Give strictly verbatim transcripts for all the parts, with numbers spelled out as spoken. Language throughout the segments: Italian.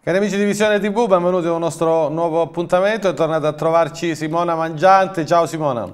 Cari amici di Visione T V, benvenuti a un nostro nuovo appuntamento. È tornata a trovarci Simona Mangiante. Ciao Simona.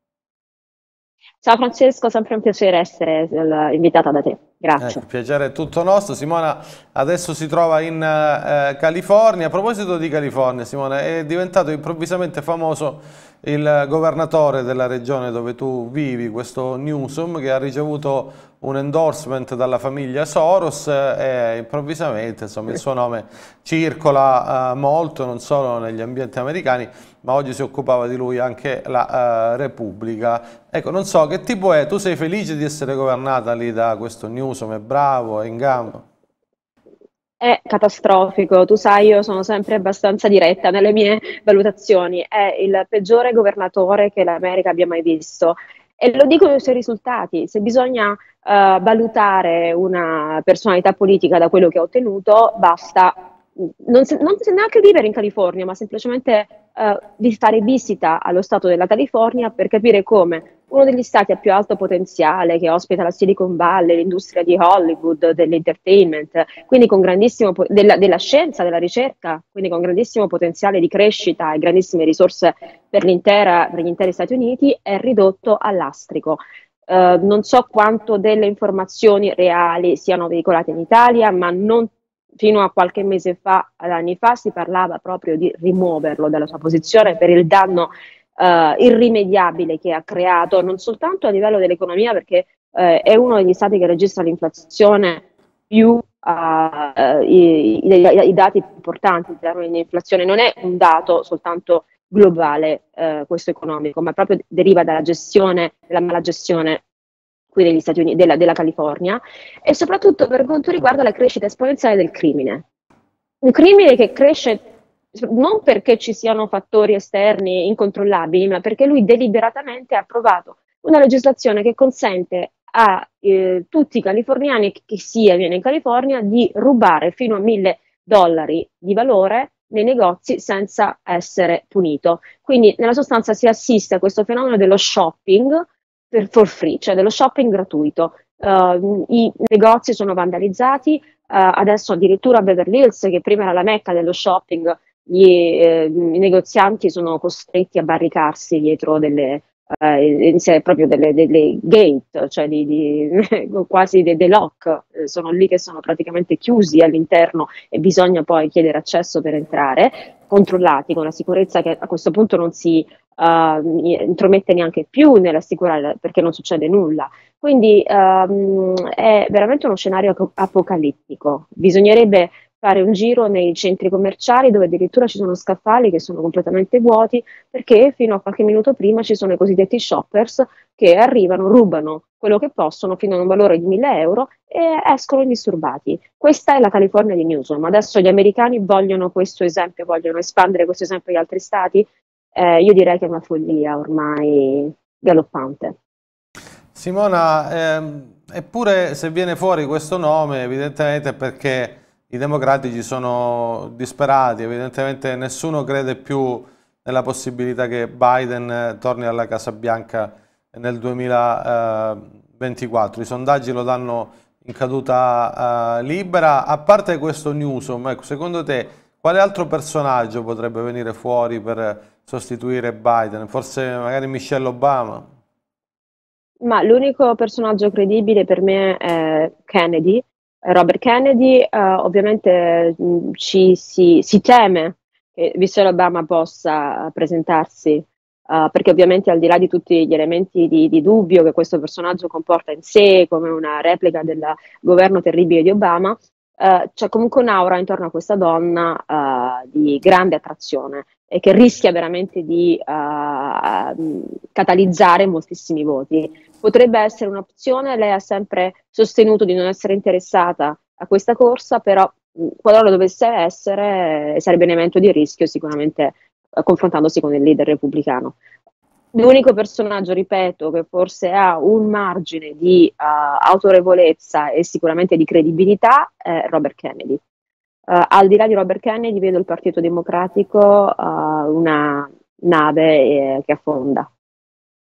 Ciao Francesco, sempre un piacere essere eh, invitata da te, Ecco, grazie. il piacere è tutto nostro. Simona adesso si trova in eh, California. A proposito di California, Simona, è diventato improvvisamente famoso il governatore della regione dove tu vivi, questo Newsom, che ha ricevuto un endorsement dalla famiglia Soros e improvvisamente, insomma, il suo nome circola eh, molto, non solo negli ambienti americani, ma oggi si occupava di lui anche la eh, Repubblica. Ecco, non so che tipo è, tu sei felice di essere governata lì da questo Newsom, è bravo, è in gamba? È catastrofico, tu sai, io sono sempre abbastanza diretta nelle mie valutazioni, è il peggiore governatore che l'America abbia mai visto e lo dico nei suoi risultati, se bisogna eh, valutare una personalità politica da quello che ha ottenuto, basta non, se- non se- neanche vivere in California, ma semplicemente eh, di fare visita allo stato della California per capire come uno degli stati a più alto potenziale, che ospita la Silicon Valley, l'industria di Hollywood, dell'entertainment, quindi con grandissimo po- della, della scienza, della ricerca, quindi con grandissimo potenziale di crescita e grandissime risorse per l'intera- per gli interi Stati Uniti, è ridotto a lastrico. Eh, non so quanto delle informazioni reali siano veicolate in Italia, ma non fino a qualche mese fa, ad anni fa, si parlava proprio di rimuoverlo dalla sua posizione per il danno eh, irrimediabile che ha creato, non soltanto a livello dell'economia, perché eh, è uno degli stati che registra l'inflazione più uh, i, i, i dati più importanti in termini di inflazione. Non è un dato soltanto globale eh, questo economico, ma proprio deriva dalla gestione, dalla mala gestione qui degli Stati Uniti, della, della California, e soprattutto per quanto riguarda la crescita esponenziale del crimine. Un crimine che cresce non perché ci siano fattori esterni incontrollabili, ma perché lui deliberatamente ha approvato una legislazione che consente a eh, tutti i californiani, che sia viene in California, di rubare fino a mille dollari di valore nei negozi senza essere punito. Quindi nella sostanza si assiste a questo fenomeno dello shopping per for free, cioè dello shopping gratuito. Uh, I negozi sono vandalizzati, Uh, adesso addirittura a Beverly Hills, che prima era la mecca dello shopping, gli, eh, i negozianti sono costretti a barricarsi dietro delle, uh, proprio delle, delle gate, cioè di, di, quasi dei, dei lock, eh, sono lì che sono praticamente chiusi all'interno e bisogna poi chiedere accesso per entrare, controllati con la sicurezza che a questo punto non si uh, intromette neanche più nell'assicurare perché non succede nulla. Quindi ehm, è veramente uno scenario apocalittico. Bisognerebbe fare un giro nei centri commerciali dove addirittura ci sono scaffali che sono completamente vuoti perché fino a qualche minuto prima ci sono i cosiddetti shoppers che arrivano, rubano quello che possono fino a un valore di mille euro e escono indisturbati. Questa è la California di Newsom. Adesso gli americani vogliono questo esempio, vogliono espandere questo esempio agli altri stati. Eh, io direi che è una follia ormai galoppante. Simona, ehm, eppure se viene fuori questo nome, evidentemente è perché i democratici sono disperati, evidentemente nessuno crede più nella possibilità che Biden eh, torni alla Casa Bianca nel duemilaventiquattro. I sondaggi lo danno in caduta eh, libera. A parte questo Newsom, ecco, secondo te quale altro personaggio potrebbe venire fuori per sostituire Biden? Forse magari Michelle Obama? Ma l'unico personaggio credibile per me è Kennedy, eh, Robert Kennedy. Eh, ovviamente mh, ci si, si teme che Michelle Obama possa presentarsi, eh, perché ovviamente al di là di tutti gli elementi di, di dubbio che questo personaggio comporta in sé, come una replica del governo terribile di Obama, eh, c'è comunque un'aura intorno a questa donna, eh, di grande attrazione e che rischia veramente di eh, catalizzare moltissimi voti. Potrebbe essere un'opzione, lei ha sempre sostenuto di non essere interessata a questa corsa, però mh, qualora dovesse essere, sarebbe un evento di rischio sicuramente eh, confrontandosi con il leader repubblicano. L'unico personaggio, ripeto, che forse ha un margine di uh, autorevolezza e sicuramente di credibilità è Robert Kennedy. Uh, al di là di Robert Kennedy vedo il Partito Democratico uh, una nave eh, che affonda.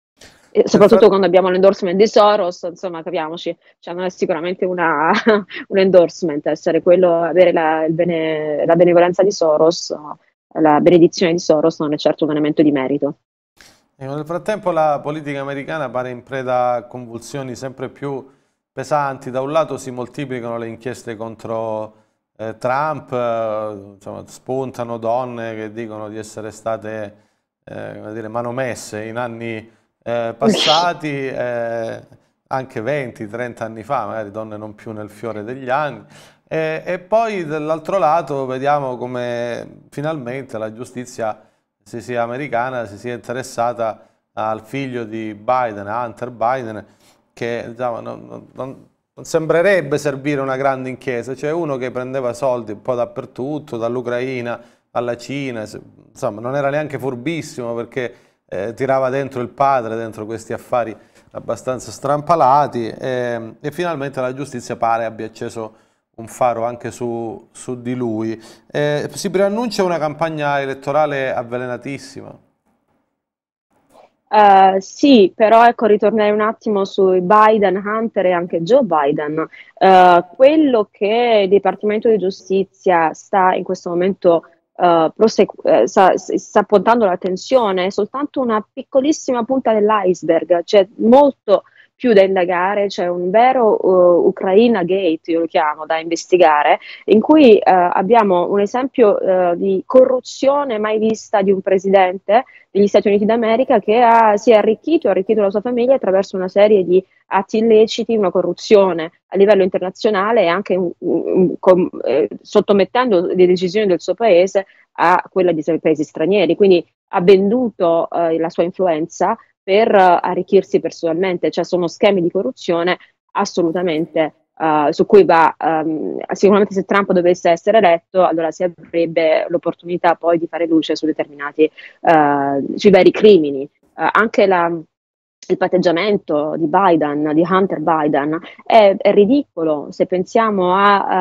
E soprattutto quando abbiamo l'endorsement di Soros, insomma, capiamoci, cioè non è sicuramente una, un endorsement, essere quello, avere la, il bene, la benevolenza di Soros, la benedizione di Soros non è certo un elemento di merito. E nel frattempo la politica americana pare in preda a convulsioni sempre più pesanti. Da un lato si moltiplicano le inchieste contro eh, Trump, eh, insomma, spuntano donne che dicono di essere state eh, come dire, manomesse in anni eh, passati, eh, anche venti trenta anni fa, magari donne non più nel fiore degli anni. E, e poi dall'altro lato vediamo come finalmente la giustizia si sia americana, si sia interessata al figlio di Biden, Hunter Biden, che diciamo, non, non, non sembrerebbe servire una grande inchiesta, cioè uno che prendeva soldi un po' dappertutto, dall'Ucraina alla Cina, insomma non era neanche furbissimo perché eh, tirava dentro il padre, dentro questi affari abbastanza strampalati e, e finalmente la giustizia pare abbia acceso un faro anche su, su di lui. Eh, si preannuncia una campagna elettorale avvelenatissima. Uh, sì, però ecco, ritornerei un attimo sui Biden, Hunter e anche Joe Biden. Uh, quello che il Dipartimento di Giustizia sta in questo momento uh, prosecu- eh, sta, sta puntando l'attenzione è soltanto una piccolissima punta dell'iceberg, c'è molto più da indagare, c'è un vero uh, Ucraina Gate, io lo chiamo, da investigare, in cui uh, abbiamo un esempio uh, di corruzione mai vista di un presidente degli Stati Uniti d'America che ha, si è arricchito, ha arricchito la sua famiglia attraverso una serie di atti illeciti, una corruzione a livello internazionale e anche un, un, un, eh, sottomettendo le decisioni del suo paese a quella di paesi stranieri. Quindi ha venduto eh, la sua influenza per uh, arricchirsi personalmente, cioè sono schemi di corruzione assolutamente Uh, su cui va um, sicuramente se Trump dovesse essere eletto allora si avrebbe l'opportunità poi di fare luce su determinati uh, sui veri crimini. Uh, anche la, il patteggiamento di Biden, di Hunter Biden è, è ridicolo se pensiamo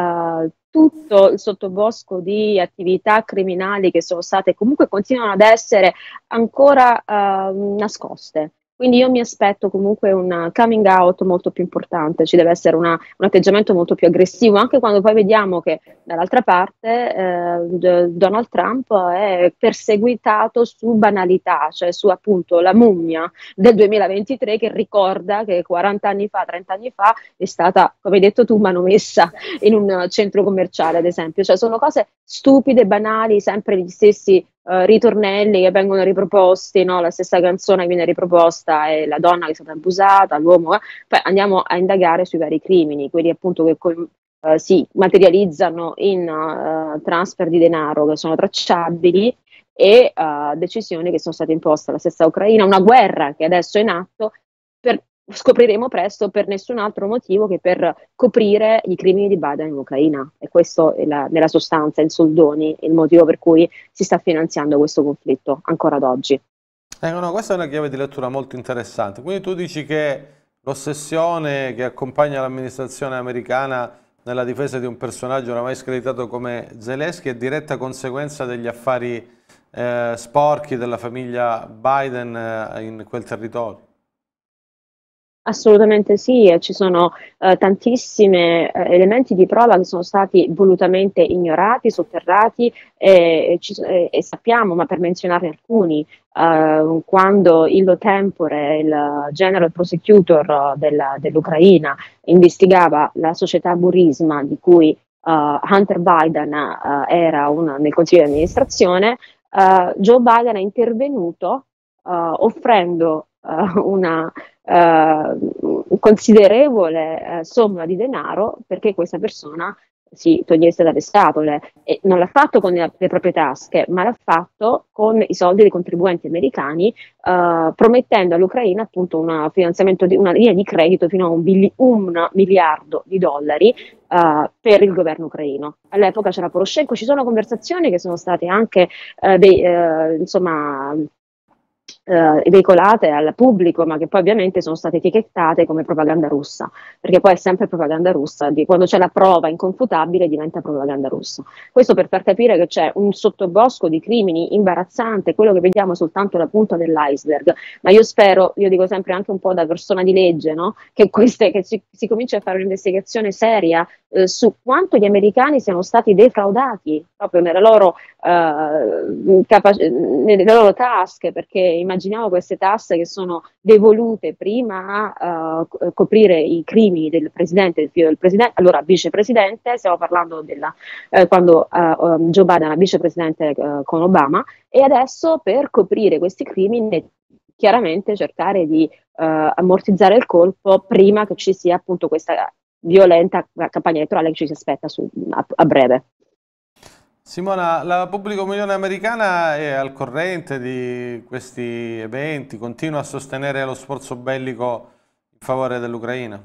a uh, tutto il sottobosco di attività criminali che sono state comunque continuano ad essere ancora uh, nascoste. Quindi io mi aspetto comunque un coming out molto più importante, ci deve essere una, un atteggiamento molto più aggressivo, anche quando poi vediamo che dall'altra parte eh, Donald Trump è perseguitato su banalità, cioè su appunto la mummia del duemilaventitré che ricorda che quaranta anni fa, trenta anni fa è stata, come hai detto tu, manomessa in un centro commerciale, ad esempio. Cioè sono cose stupide, banali, sempre gli stessi Uh, ritornelli che vengono riproposti, no? La stessa canzone che viene riproposta è la donna che è stata abusata, l'uomo, eh? Poi andiamo a indagare sui vari crimini, quelli appunto che uh, si materializzano in uh, transfer di denaro che sono tracciabili e uh, decisioni che sono state imposte alla stessa Ucraina, una guerra che adesso è in atto per scopriremo presto per nessun altro motivo che per coprire i crimini di Biden in Ucraina e questo è la, nella sostanza, in soldoni, il motivo per cui si sta finanziando questo conflitto ancora ad oggi. Eh, no, questa è una chiave di lettura molto interessante. Quindi tu dici che l'ossessione che accompagna l'amministrazione americana nella difesa di un personaggio oramai screditato come Zelensky è diretta conseguenza degli affari eh, sporchi della famiglia Biden eh, in quel territorio? Assolutamente sì, e ci sono eh, tantissimi eh, elementi di prova che sono stati volutamente ignorati, sotterrati e, e ci- e- e sappiamo, ma per menzionarne alcuni, eh, quando Illo Tempore, il General Prosecutor eh, della- dell'Ucraina, investigava la società Burisma di cui eh, Hunter Biden eh, era un- nel consiglio di amministrazione, eh, Joe Biden è intervenuto eh, offrendo eh, una eh, considerevole eh, somma di denaro perché questa persona si togliesse dalle scatole e non l'ha fatto con le, le proprie tasche, ma l'ha fatto con i soldi dei contribuenti americani, eh, promettendo all'Ucraina appunto un finanziamento di una linea di credito fino a un, bili- un miliardo di dollari eh, per il governo ucraino. All'epoca c'era Poroshenko, ci sono conversazioni che sono state anche eh, dei, eh, insomma eh, veicolate al pubblico, ma che poi ovviamente sono state etichettate come propaganda russa, perché poi è sempre propaganda russa, di, quando c'è la prova inconfutabile diventa propaganda russa. Questo per far capire che c'è un sottobosco di crimini imbarazzante, quello che vediamo è soltanto la punta dell'iceberg, ma io spero, io dico sempre anche un po' da persona di legge, no? Che, queste, che si, si cominci a fare un'investigazione seria eh, su quanto gli americani siano stati defraudati proprio nella loro, eh, capac- nelle loro tasche, perché immaginiamo queste tasse che sono devolute prima a uh, coprire i crimini del presidente, del figlio del presidente, allora vicepresidente, stiamo parlando della, eh, quando uh, um, Joe Biden era vicepresidente uh, con Obama, e adesso per coprire questi crimini chiaramente cercare di uh, ammortizzare il colpo prima che ci sia appunto questa violenta campagna elettorale che ci si aspetta su, a, a breve. Simona, la pubblica opinione americana è al corrente di questi eventi, continua a sostenere lo sforzo bellico in favore dell'Ucraina?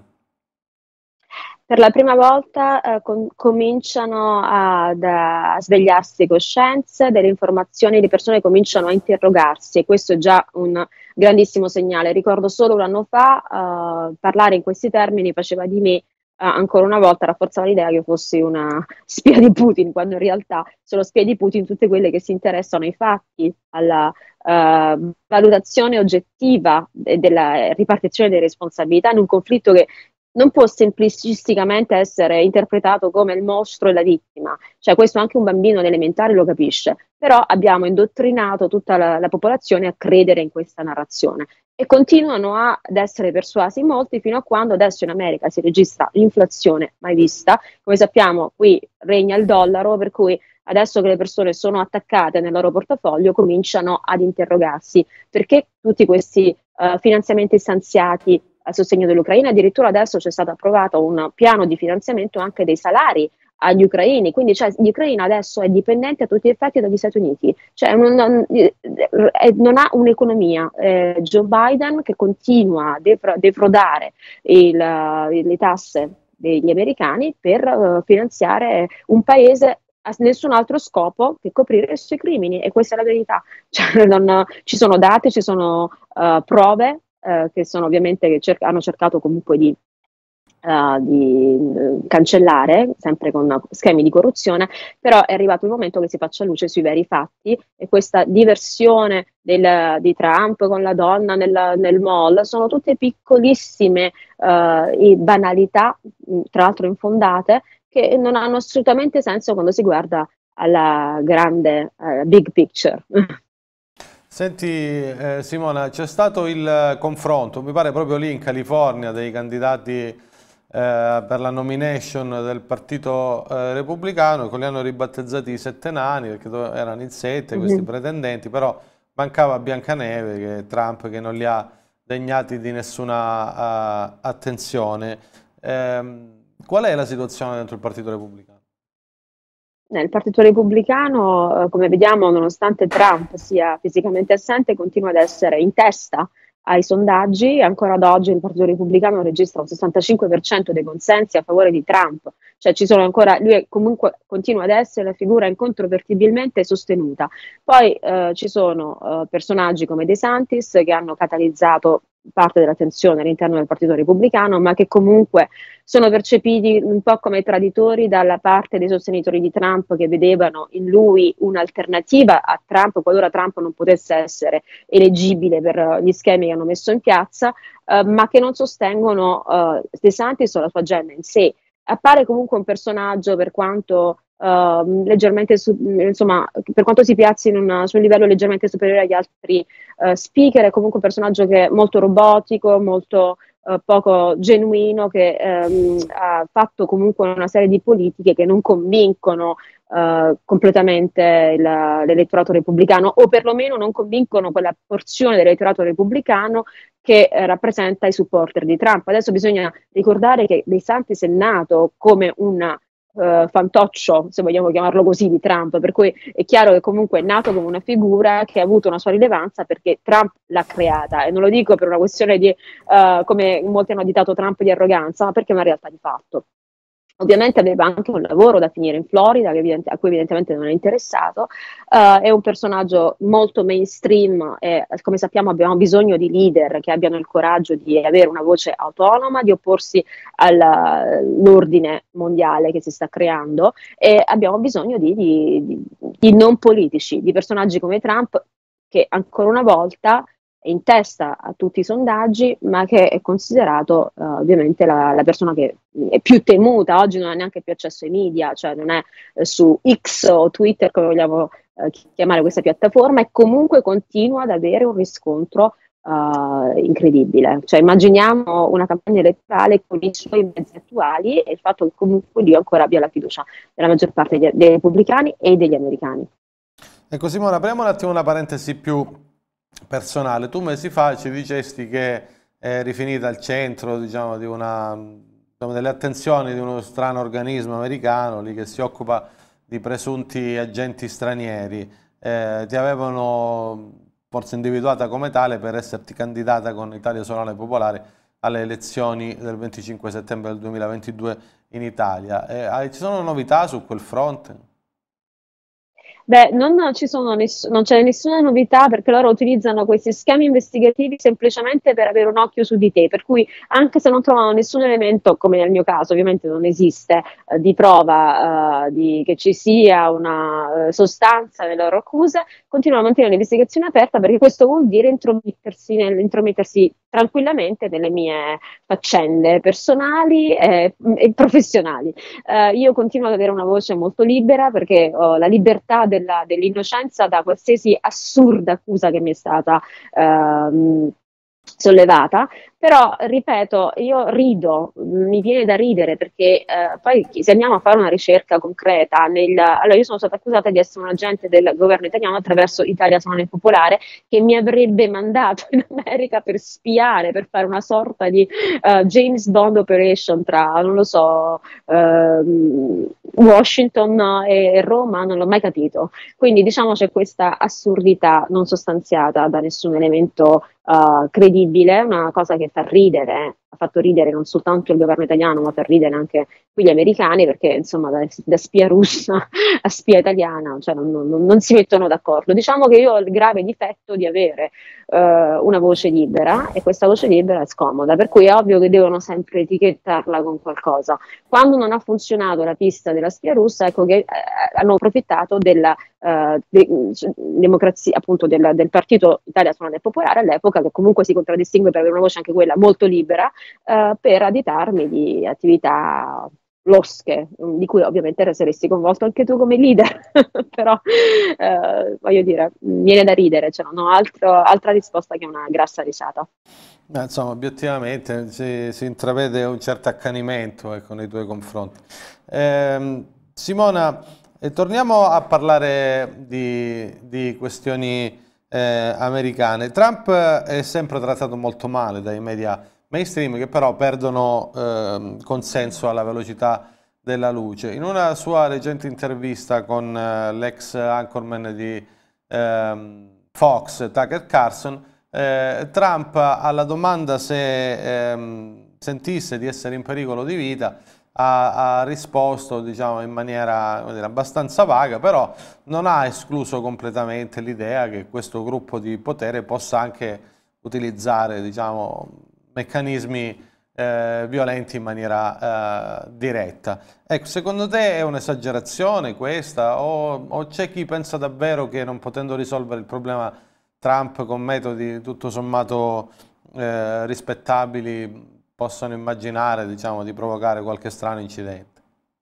Per la prima volta eh, com- cominciano ad, a svegliarsi coscienze delle informazioni, le persone cominciano a interrogarsi e questo è già un grandissimo segnale. Ricordo solo un anno fa eh, parlare in questi termini faceva di me eh, ancora una volta rafforzava l'idea che io fossi una spia di Putin, quando in realtà sono spie di Putin tutte quelle che si interessano ai fatti, alla eh, valutazione oggettiva de- della ripartizione delle responsabilità in un conflitto che non può semplicisticamente essere interpretato come il mostro e la vittima, cioè questo anche un bambino elementare lo capisce, però abbiamo indottrinato tutta la, la popolazione a credere in questa narrazione e continuano a, ad essere persuasi molti fino a quando adesso in America si registra l'inflazione mai vista, come sappiamo qui regna il dollaro, per cui adesso che le persone sono attaccate nel loro portafoglio cominciano ad interrogarsi perché tutti questi uh, finanziamenti stanziati a sostegno dell'Ucraina, addirittura adesso c'è stato approvato un piano di finanziamento anche dei salari agli ucraini, quindi cioè, l'Ucraina adesso è dipendente a tutti gli effetti dagli Stati Uniti, cioè non, non, non ha un'economia. Eh, Joe Biden che continua a defra- defraudare il, le tasse degli americani per uh, finanziare un paese a nessun altro scopo che coprire i suoi crimini e questa è la verità. Cioè, non, ci sono dati, ci sono uh, prove eh, che sono ovviamente che cer- hanno cercato comunque di, uh, di uh, cancellare, sempre con schemi di corruzione, però è arrivato il momento che si faccia luce sui veri fatti e questa diversione del, di Trump con la donna nel, nel mall sono tutte piccolissime uh, banalità, tra l'altro infondate, che non hanno assolutamente senso quando si guarda alla grande uh, big picture. Senti eh, Simona, c'è stato il confronto, mi pare proprio lì in California, dei candidati eh, per la nomination del Partito eh, Repubblicano, che li hanno ribattezzati i sette nani, perché erano in sette questi Mm-hmm. pretendenti, però mancava Biancaneve, che è Trump che non li ha degnati di nessuna uh, attenzione. Eh, qual è la situazione dentro il Partito Repubblicano? Il Partito Repubblicano, eh, come vediamo, nonostante Trump sia fisicamente assente, continua ad essere in testa ai sondaggi. Ancora ad oggi il Partito Repubblicano registra un sessantacinque per cento dei consensi a favore di Trump, cioè ci sono ancora, lui è, comunque continua ad essere la figura incontrovertibilmente sostenuta. Poi eh, ci sono eh, personaggi come De Santis che hanno catalizzato parte dell'attenzione all'interno del Partito Repubblicano, ma che comunque sono percepiti un po' come traditori dalla parte dei sostenitori di Trump che vedevano in lui un'alternativa a Trump qualora Trump non potesse essere eleggibile per gli schemi che hanno messo in piazza, eh, ma che non sostengono eh, De Santis o la sua agenda in sé. Appare comunque un personaggio per quanto Uh, leggermente su, insomma, per quanto si piazzi in una, su un livello leggermente superiore agli altri uh, speaker, è comunque un personaggio che è molto robotico, molto uh, poco genuino, che um, ha fatto comunque una serie di politiche che non convincono uh, completamente l'elettorato repubblicano, o perlomeno non convincono quella porzione dell'elettorato repubblicano che eh, rappresenta i supporter di Trump. Adesso bisogna ricordare che De Santis è nato come una Uh, fantoccio, se vogliamo chiamarlo così, di Trump, per cui è chiaro che comunque è nato come una figura che ha avuto una sua rilevanza perché Trump l'ha creata, e non lo dico per una questione di, uh, come molti hanno additato Trump, di arroganza, ma perché è una realtà di fatto. Ovviamente aveva anche un lavoro da finire in Florida, che evidente, a cui evidentemente non è interessato. Uh, è un personaggio molto mainstream e, come sappiamo, abbiamo bisogno di leader che abbiano il coraggio di avere una voce autonoma, di opporsi all'ordine mondiale che si sta creando, e abbiamo bisogno di, di, di, di non politici, di personaggi come Trump, che ancora una volta è in testa a tutti i sondaggi, ma che è considerato uh, ovviamente la, la persona che è più temuta. Oggi non ha neanche più accesso ai media, cioè non è eh, su X o Twitter, come vogliamo eh, chiamare questa piattaforma, e comunque continua ad avere un riscontro uh, incredibile. Cioè, immaginiamo una campagna elettorale con i suoi mezzi attuali e il fatto che comunque lui ancora abbia la fiducia della maggior parte dei, dei repubblicani e degli americani. Ecco Simona, apriamo un attimo una parentesi più personale. Tu mesi fa ci dicesti che eri finita al centro, diciamo, di una, diciamo, delle attenzioni di uno strano organismo americano lì che si occupa di presunti agenti stranieri. Eh, ti avevano forse individuata come tale per esserti candidata con Italia Solare Popolare alle elezioni del venticinque settembre del duemilaventidue in Italia. Eh, ci sono novità su quel fronte? Beh, non ci sono ness- non c'è nessuna novità, perché loro utilizzano questi schemi investigativi semplicemente per avere un occhio su di te, per cui anche se non trovano nessun elemento, come nel mio caso ovviamente non esiste, eh, di prova, eh, di, che ci sia una eh, sostanza nelle loro accuse, continuano a mantenere l'investigazione aperta, perché questo vuol dire intromettersi, nel- intromettersi tranquillamente nelle mie faccende personali e, e professionali. Uh, io continuo ad avere una voce molto libera, perché ho la libertà della, dell'innocenza da qualsiasi assurda accusa che mi è stata uh, sollevata. Però, ripeto, io rido, mi viene da ridere, perché eh, poi se andiamo a fare una ricerca concreta, nel, allora io sono stata accusata di essere un agente del governo italiano attraverso Italia Solare Popolare, che mi avrebbe mandato in America per spiare, per fare una sorta di uh, James Bond operation tra, non lo so, uh, Washington e Roma, non l'ho mai capito. Quindi diciamo c'è questa assurdità non sostanziata da nessun elemento uh, credibile, una cosa che fa ridere, ha fatto ridere non soltanto il governo italiano, ma fa ridere anche qui gli americani, perché insomma da, da spia russa a spia italiana, cioè non, non, non si mettono d'accordo. Diciamo che io ho il grave difetto di avere uh, una voce libera, e questa voce libera è scomoda, per cui è ovvio che devono sempre etichettarla con qualcosa. Quando non ha funzionato la pista della spia russa, ecco che eh, hanno approfittato della Uh, de democrazia, appunto del, del partito Italia Solare Popolare all'epoca, che comunque si contraddistingue per avere una voce anche quella molto libera, uh, per additarmi di attività losche, di cui ovviamente saresti coinvolto anche tu come leader. Però uh, voglio dire, viene da ridere, cioè non ho altro, altra risposta che una grassa risata. Beh, insomma, obiettivamente si, si intravede un certo accanimento, ecco, nei tuoi confronti. Eh, Simona, eh, torniamo a parlare di, di questioni eh, americane. Trump è sempre trattato molto male dai media mainstream, che però perdono eh, consenso alla velocità della luce. In una sua recente intervista con eh, l'ex anchorman di ehm, Fox, Tucker Carlson, Eh, Trump, alla domanda se ehm, sentisse di essere in pericolo di vita, ha, ha risposto, diciamo, in maniera, come dire, abbastanza vaga, però non ha escluso completamente l'idea che questo gruppo di potere possa anche utilizzare, diciamo, meccanismi eh, violenti in maniera eh, diretta. Ecco, secondo te è un'esagerazione questa, o, o c'è chi pensa davvero che, non potendo risolvere il problema Trump con metodi tutto sommato eh, rispettabili, possono immaginare, diciamo, di provocare qualche strano incidente?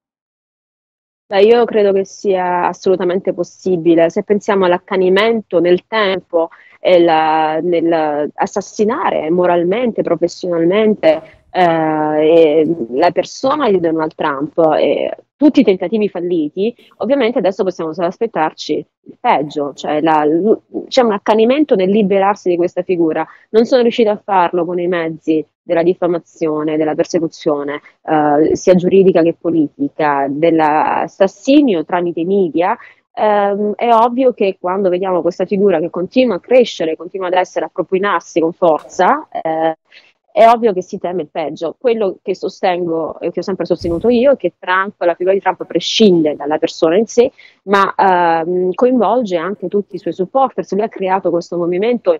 Beh, io credo che sia assolutamente possibile. Se pensiamo all'accanimento nel tempo e la- nel assassinare moralmente, professionalmente eh, e la persona di Donald Trump, e tutti i tentativi falliti, ovviamente adesso possiamo solo aspettarci il peggio, cioè la- c'è un accanimento nel liberarsi di questa figura. Non sono riusciti a farlo con i mezzi della diffamazione, della persecuzione, eh, sia giuridica che politica, dell'assassinio tramite i media. Ehm, è ovvio che quando vediamo questa figura che continua a crescere, continua ad essere, a propinarsi con forza, eh, è ovvio che si teme il peggio. Quello che sostengo e che ho sempre sostenuto io è che Trump, la figura di Trump prescinde dalla persona in sé, ma ehm, coinvolge anche tutti i suoi supporters. Lui ha creato questo movimento eh,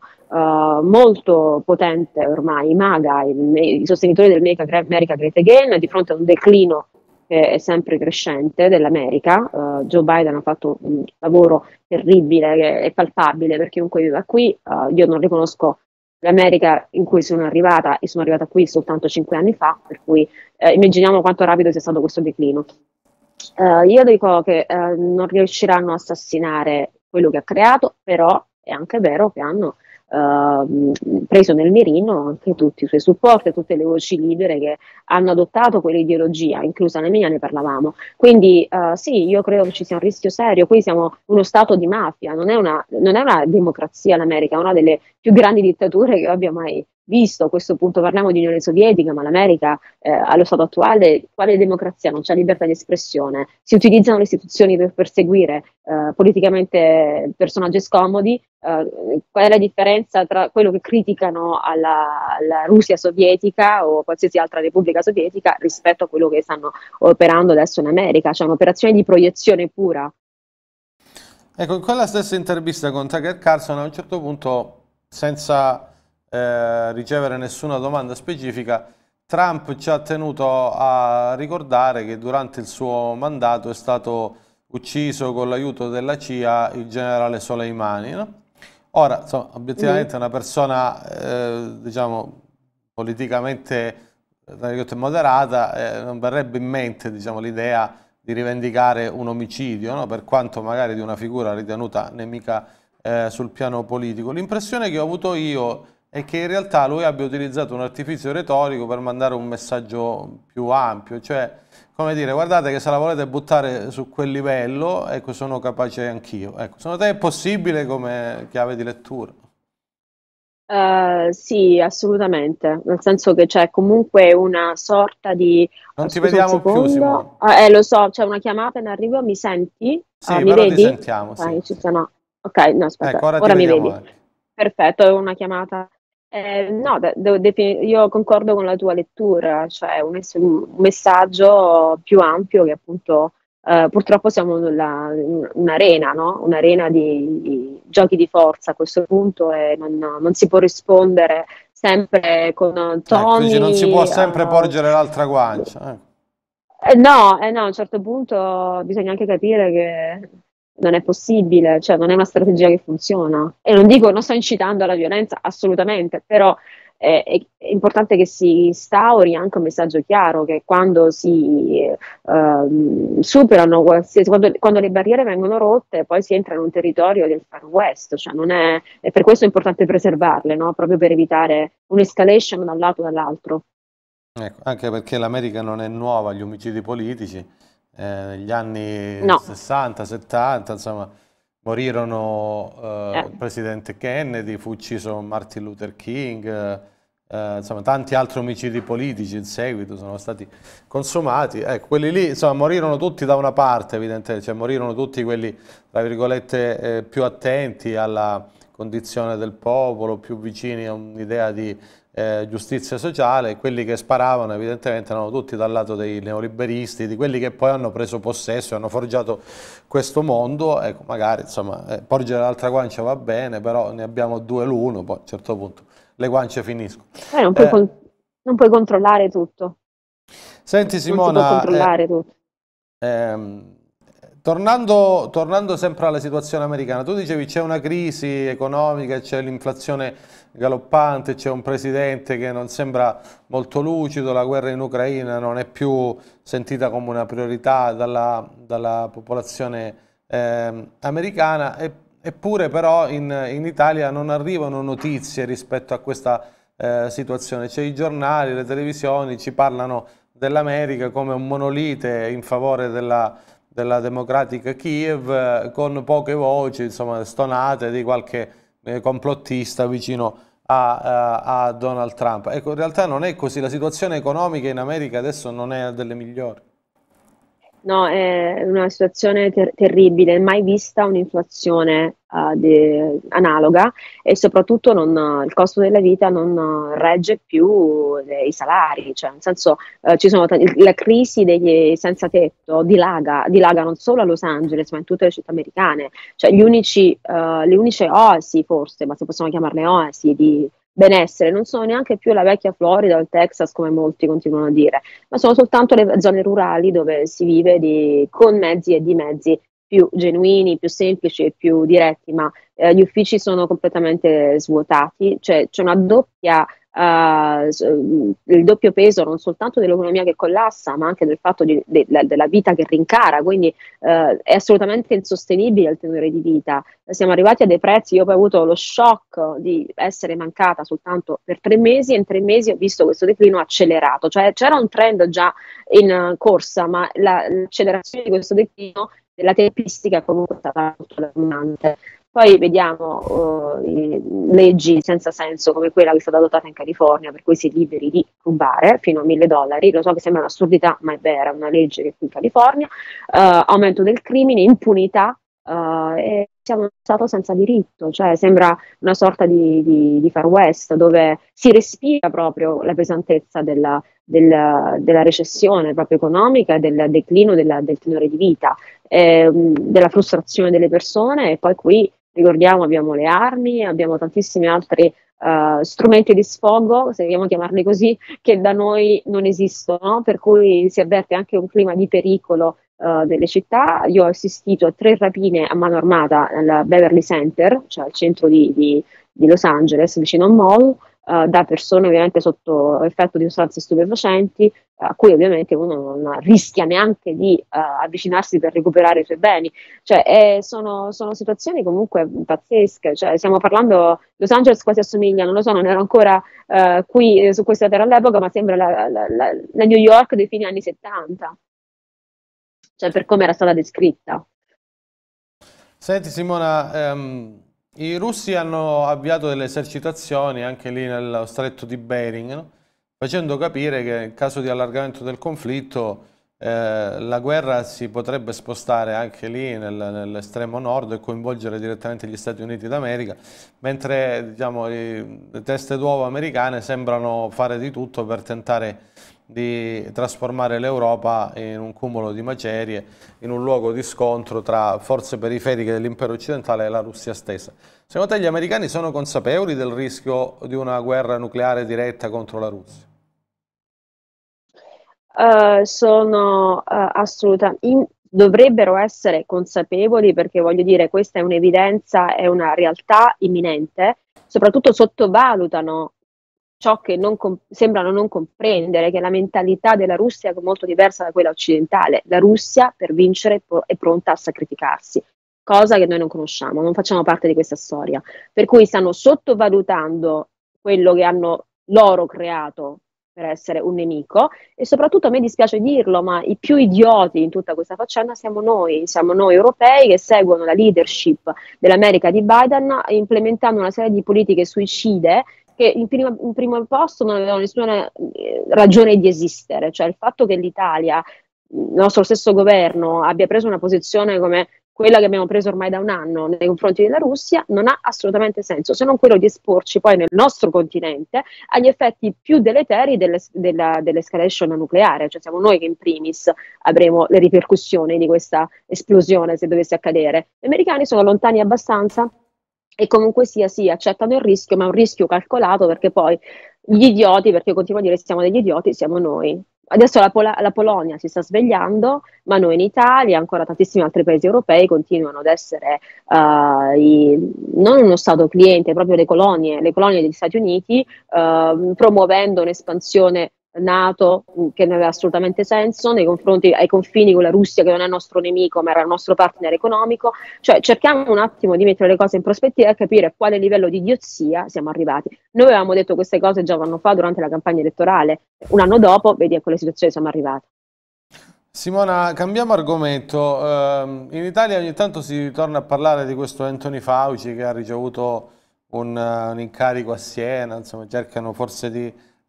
molto potente ormai, i MAGA, i, i sostenitori del Make America Great Again, di fronte a un declino che è sempre crescente dell'America. Uh, Joe Biden ha fatto un lavoro terribile, che è palpabile per chiunque viva qui. Uh, io non riconosco l'America in cui sono arrivata e sono arrivata qui soltanto cinque anni fa, per cui eh, immaginiamo quanto rapido sia stato questo declino. Uh, io dico che uh, non riusciranno a assassinare quello che ha creato, però è anche vero che hanno uh, preso nel mirino anche tutti i suoi supporti, tutte le voci libere che hanno adottato quell'ideologia, inclusa la mia, ne parlavamo. Quindi uh, sì, io credo che ci sia un rischio serio. Qui siamo uno stato di mafia, non è una, non è una democrazia l'America, è una delle più grandi dittature che abbia mai visto. A questo punto parliamo di Unione Sovietica, ma l'America eh, allo stato attuale quale democrazia? Non c'è libertà di espressione, si utilizzano le istituzioni per perseguire eh, politicamente personaggi scomodi. Eh, qual è la differenza tra quello che criticano alla, alla Russia sovietica o qualsiasi altra repubblica sovietica rispetto a quello che stanno operando adesso in America? C'è un'operazione di proiezione pura. Ecco, in quella stessa intervista con Tucker Carlson a un certo punto, senza eh, ricevere nessuna domanda specifica, Trump ci ha tenuto a ricordare che durante il suo mandato è stato ucciso con l'aiuto della C I A il generale Soleimani, no? Ora, insomma, obiettivamente Mm. una persona, eh, diciamo, politicamente eh, moderata, eh, non verrebbe in mente, diciamo, l'idea di rivendicare un omicidio, no? Per quanto magari di una figura ritenuta nemica eh, sul piano politico. L'impressione che ho avuto io è che in realtà lui abbia utilizzato un artificio retorico per mandare un messaggio più ampio, cioè, come dire, guardate che se la volete buttare su quel livello, ecco, sono capace anch'io. Ecco, secondo te è possibile come chiave di lettura? Eh, sì, assolutamente, nel senso che c'è comunque una sorta di... Non eh, ti scusa un vediamo più, Simone. secondo. Ah, eh, lo so, c'è una chiamata in arrivo, mi senti? Ah, Sì, mi però ti vedi? sentiamo, sì. Ok, ci sono. Ok, no, aspetta, Ecco, ora ti ora mi vediamo vedi. anche. Perfetto, è una chiamata. Eh, no, de- devo defini- io concordo con la tua lettura, cioè un, es- un messaggio più ampio che appunto eh, purtroppo siamo nella- in un'arena, no? Un'arena di, di giochi di forza a questo punto e non, non si può rispondere sempre con Ecco, tu dici non si può toni. sempre porgere l'altra guancia. Ecco. Eh, no, eh, no, a un certo punto bisogna anche capire che non è possibile, cioè non è una strategia che funziona. E non dico, non sto incitando alla violenza, assolutamente, però eh, è, è importante che si instauri anche un messaggio chiaro che quando si ehm, superano qualsiasi, quando, quando le barriere vengono rotte, poi si entra in un territorio del Far West, cioè non è, e per questo è importante preservarle, no? Proprio per evitare un'escalation da un lato o dall'altro. Ecco, anche perché l'America non è nuova agli omicidi politici. Eh, negli anni No. sessanta, settanta, insomma, morirono eh, Eh. il presidente Kennedy, fu ucciso Martin Luther King, eh, eh, insomma, tanti altri omicidi politici in seguito sono stati consumati. Ecco, quelli lì, insomma, morirono tutti da una parte, evidentemente, cioè morirono tutti quelli, tra virgolette, eh, più attenti alla condizione del popolo, più vicini a un'idea di eh, giustizia sociale. Quelli che sparavano evidentemente erano tutti dal lato dei neoliberisti, di quelli che poi hanno preso possesso e hanno forgiato questo mondo. Ecco, magari insomma, eh, porgere l'altra guancia va bene, però ne abbiamo due l'uno, poi a un certo punto le guance finiscono. Eh, non puoi, Eh, con- non puoi controllare tutto, Senti non si può Simona, eh, controllare tutto. Ehm, tornando, tornando sempre alla situazione americana, tu dicevi c'è una crisi economica, c'è l'inflazione galoppante, c'è un presidente che non sembra molto lucido, la guerra in Ucraina non è più sentita come una priorità dalla, dalla popolazione ehm, americana, e- eppure però in, in Italia non arrivano notizie rispetto a questa eh, situazione. C'è i giornali, le televisioni ci parlano dell'America come un monolite in favore della, della democratica Kiev, eh, con poche voci, insomma, stonate di qualche eh, complottista vicino a, a- a Donald Trump. Ecco, in realtà non è così, la situazione economica in America adesso non è delle migliori. No, è una situazione ter- terribile, mai vista un'inflazione uh, de- analoga e soprattutto non- il costo della vita non uh, regge più le- i salari, cioè nel senso uh, ci sono t- la crisi degli senza tetto dilaga, dilaga non solo a Los Angeles ma in tutte le città americane, cioè gli unici, uh, le unici oasi forse, ma se possiamo chiamarle oasi di benessere, non sono neanche più la vecchia Florida o il Texas come molti continuano a dire, ma sono soltanto le zone rurali dove si vive di- con mezzi e di mezzi più genuini, più semplici e più diretti, ma eh, gli uffici sono completamente svuotati, cioè c'è una doppia, eh, s- il doppio peso non soltanto dell'economia che collassa, ma anche del fatto di- de- de- della vita che rincara, quindi eh, è assolutamente insostenibile il tenore di vita. Siamo arrivati a dei prezzi, io poi ho avuto lo shock di essere mancata soltanto per tre mesi e in tre mesi ho visto questo declino accelerato, cioè c'era un trend già in uh, corsa, ma la- l'accelerazione di questo declino della tempistica comunque è stata molto allarmante. Poi vediamo uh, i- leggi senza senso come quella che è stata adottata in California, per cui si è liberi di rubare fino a mille dollari. Lo so che sembra un'assurdità, ma è vera, è una legge che qui in California, uh, aumento del crimine, impunità, uh, e siamo in uno stato senza diritto, cioè sembra una sorta di, di, di Far West dove si respira proprio la pesantezza della, della, della recessione proprio economica, del declino della, del tenore di vita, ehm, della frustrazione delle persone e poi qui ricordiamo abbiamo le armi, abbiamo tantissimi altri uh, strumenti di sfogo, se vogliamo chiamarli così, che da noi non esistono, per cui si avverte anche un clima di pericolo uh, nelle città. Io ho assistito a tre rapine a mano armata al Beverly Center, cioè al centro di, di, di Los Angeles, vicino a un mall, uh, da persone ovviamente sotto effetto di sostanze stupefacenti, a cui ovviamente uno non rischia neanche di uh, avvicinarsi per recuperare i suoi beni. Cioè, eh, sono, sono situazioni comunque pazzesche. Cioè, stiamo parlando, Los Angeles quasi assomiglia, non lo so, non ero ancora uh, qui eh, su questa terra all'epoca, ma sembra la, la, la, la New York dei fine anni settanta, cioè per come era stata descritta. Senti Simona, ehm, i russi hanno avviato delle esercitazioni anche lì nello stretto di Bering, no? Facendo capire che in caso di allargamento del conflitto eh, la guerra si potrebbe spostare anche lì nel- nell'estremo nord e coinvolgere direttamente gli Stati Uniti d'America, mentre diciamo, i- le teste d'uovo americane sembrano fare di tutto per tentare di trasformare l'Europa in un cumulo di macerie, in un luogo di scontro tra forze periferiche dell'impero occidentale e la Russia stessa. Secondo te gli americani sono consapevoli del rischio di una guerra nucleare diretta contro la Russia? Uh, sono uh, assolutamente, dovrebbero essere consapevoli perché voglio dire, questa è un'evidenza, è una realtà imminente, soprattutto sottovalutano ciò che non com- sembrano non comprendere, che la mentalità della Russia è molto diversa da quella occidentale. La Russia per vincere po- è pronta a sacrificarsi, cosa che noi non conosciamo, non facciamo parte di questa storia. Per cui stanno sottovalutando quello che hanno loro creato per essere un nemico e soprattutto a me dispiace dirlo, ma i più idioti in tutta questa faccenda siamo noi, siamo noi europei che seguono la leadership dell'America di Biden implementando una serie di politiche suicide che in primo, in primo posto non avevano nessuna eh, ragione di esistere, cioè il fatto che l'Italia, il nostro stesso governo, abbia preso una posizione come quella che abbiamo preso ormai da un anno nei confronti della Russia non ha assolutamente senso, se non quello di esporci poi nel nostro continente agli effetti più deleteri delle, della, dell'escalation nucleare, cioè siamo noi che in primis avremo le ripercussioni di questa esplosione se dovesse accadere. Gli americani sono lontani abbastanza e comunque sia, sì, accettano il rischio, ma è un rischio calcolato perché poi gli idioti, perché io continuo a dire siamo degli idioti, siamo noi. Adesso la, Pol- la Polonia si sta svegliando, ma noi in Italia e ancora tantissimi altri paesi europei continuano ad essere uh, i, non uno Stato cliente, proprio le colonie, le colonie degli Stati Uniti, uh, promuovendo un'espansione NATO che non aveva assolutamente senso nei confronti ai confini con la Russia che non è il nostro nemico ma era il nostro partner economico, cioè cerchiamo un attimo di mettere le cose in prospettiva e capire a quale livello di idiozia siamo arrivati. Noi avevamo detto queste cose già un anno fa durante la campagna elettorale, un anno dopo vedi a quale situazione siamo arrivati. Simona, cambiamo argomento. Ehm, in Italia ogni tanto si torna a parlare di questo Anthony Fauci che ha ricevuto un, eh, un incarico a Siena, insomma, cercano forse di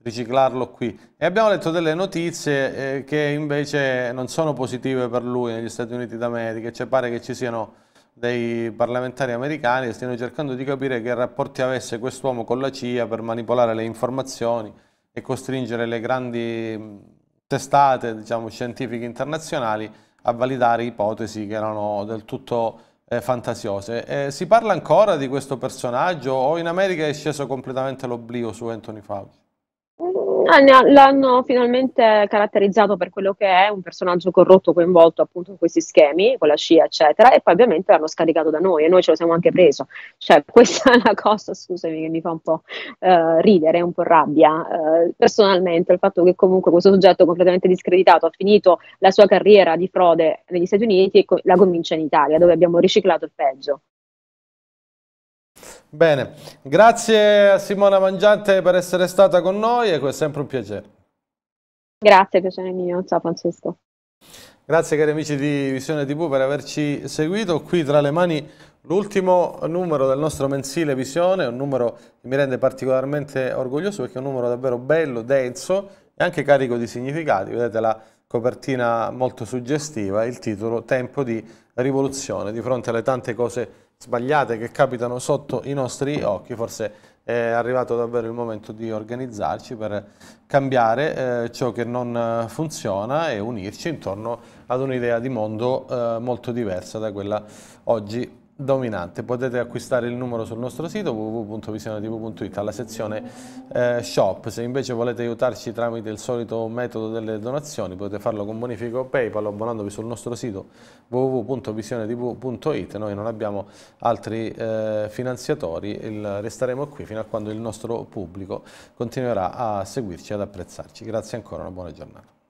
riciclarlo qui. E abbiamo letto delle notizie eh, che invece non sono positive per lui negli Stati Uniti d'America, cioè pare che ci siano dei parlamentari americani che stiano cercando di capire che rapporti avesse quest'uomo con la C I A per manipolare le informazioni e costringere le grandi testate, diciamo, scientifiche internazionali a validare ipotesi che erano del tutto eh, fantasiose. Eh, si parla ancora di questo personaggio o in America è sceso completamente l'oblio su Anthony Fauci? Ah, ne ha- L'hanno finalmente caratterizzato per quello che è, un personaggio corrotto coinvolto appunto in questi schemi con la C I A, eccetera, e poi ovviamente l'hanno scaricato da noi e noi ce lo siamo anche preso. Cioè, questa è una cosa, scusami, che mi fa un po' eh, ridere, un po' rabbia. Eh, personalmente, il fatto che comunque questo soggetto completamente discreditato ha finito la sua carriera di frode negli Stati Uniti e co- la comincia in Italia, dove abbiamo riciclato il peggio. Bene, grazie a Simona Mangiante per essere stata con noi e è sempre un piacere. Grazie, piacere mio. Ciao Francesco. Grazie cari amici di Visione tivù per averci seguito. Qui tra le mani l'ultimo numero del nostro mensile Visione, un numero che mi rende particolarmente orgoglioso perché è un numero davvero bello, denso e anche carico di significati. Vedete la copertina molto suggestiva, il titolo Tempo di rivoluzione. Di fronte alle tante cose sbagliate che capitano sotto i nostri occhi, forse è arrivato davvero il momento di organizzarci per cambiare eh, ciò che non eh, funziona e unirci intorno ad un'idea di mondo eh, molto diversa da quella oggi dominante. Potete acquistare il numero sul nostro sito w w w punto visione tv punto it alla sezione eh, shop. Se invece volete aiutarci tramite il solito metodo delle donazioni potete farlo con bonifico PayPal abbonandovi sul nostro sito w w w punto visione tv punto it. Noi non abbiamo altri eh, finanziatori, il, resteremo qui fino a quando il nostro pubblico continuerà a seguirci e ad apprezzarci. Grazie ancora, una buona giornata.